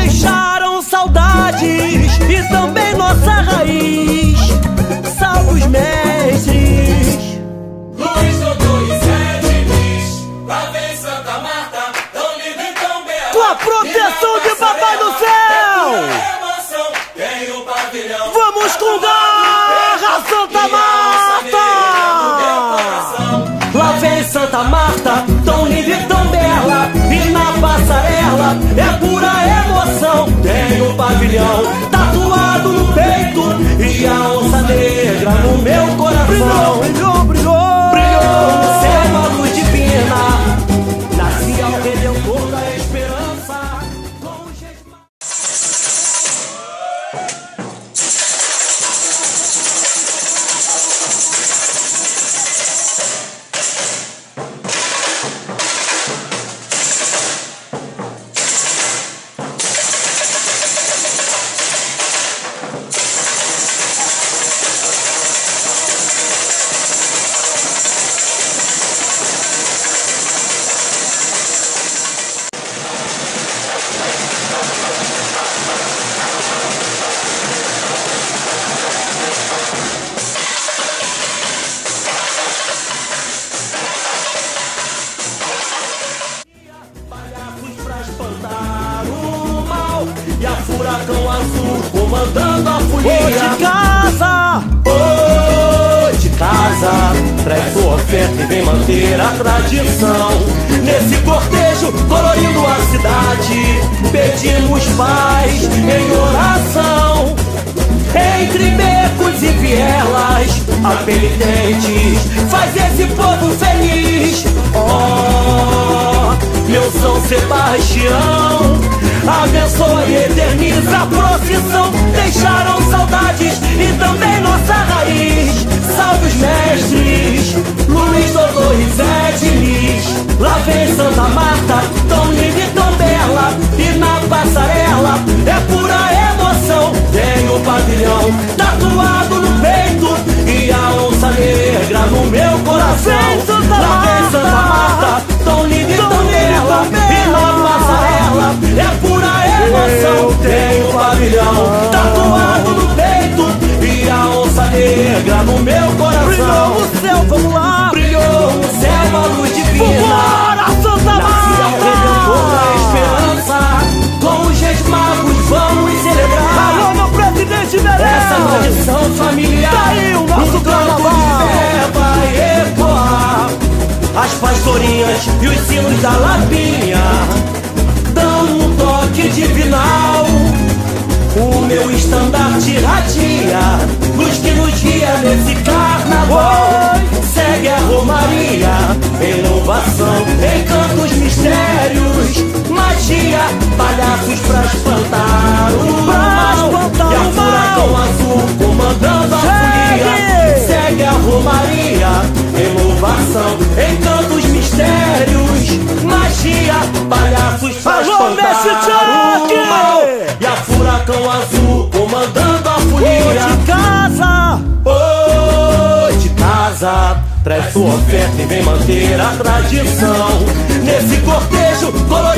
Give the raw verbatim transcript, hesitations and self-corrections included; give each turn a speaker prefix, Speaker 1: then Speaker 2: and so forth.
Speaker 1: deixaram saudades e também nossa raiz. Salve os mestres.
Speaker 2: Luiz, Dodô e Zé Diniz, lá vem Santa Marta, tão lindo e tão bela.
Speaker 1: Com a proteção de Papai do Céu.
Speaker 2: Emoção, tem o pavilhão.
Speaker 1: Vamos com garra, Santa Marta. Lá vem Santa Marta, tão linda e tão bela. E na passarela é pura emoção. Tem o pavilhão tatuado no peito e a onça negra no meu coração. Brilhou, brilhou, brilhou no céu uma luz divina. Nascia o Redentor da esperança. E a furacão azul comandando a folia. Ô de casa, ô de casa, traz sua oferta e vem manter a tradição. Nesse cortejo colorindo a cidade, pedimos paz em oração. Entre becos e vielas, a penitentes faz esse povo feliz. Oh, meu São Sebastião, abençoa e eterniza a procissão. Deixaram saudades e também nossa raiz. Salve os mestres, Luiz, Dodô e Zé Diniz. Lá vem Santa Marta, tão linda e tão bela. E na passarela é pura emoção. Tem o pavilhão tatuado no peito e a onça negra no meu coração. Lá vem Santa Marta, tão linda e tão bela. E na passarela é pura emoção. Tem o pavilhão tatuado no peito e a onça negra no meu coração. Brilhou no céu, vamos lá. Brilhou no céu uma luz divina. Vambora, Santa Marta! Redentor da esperança. Com os reis magos vamos celebrar. Alô, meu presidente Verão. Essa tradição familiar. Daí o nosso carnaval vai ecoar. As pastorinhas e os sinos da Lapinha dão um toque divinal. O meu estandarte radia, luz que nos guia nesse carnaval. Segue a romaria, inovação, encantos, mistérios, magia, palhaços pra espantar o mal. E a furacão azul comandando a folia. Segue a romaria, inovação, encantos, mistérios, magia, palhaços pra espantar o mal. E a furacão azul comandando a folia. Ô de casa, ô de casa, traz sua oferta e vem manter a tradição. Nesse cortejo colorido